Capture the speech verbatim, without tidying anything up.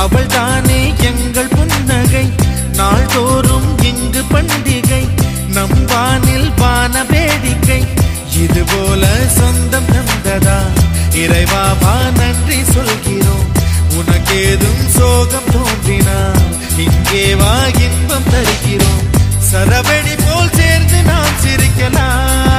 அவள் தானே எங்கள் புன்னகை நாள்தோறும் இங்கு பண்டிகை நம் வானில் வான வேடிக்கை இதுபோல சொந்தம் தந்ததா இறைவாவா நன்றி சொல்கிறோம் உனக்கேதும் சோகம் தோன்றினா இங்கே வா இன்பம் தருகிறோம் சரவெடி போல் சேர்ந்து நாம் சிரிக்கலாம்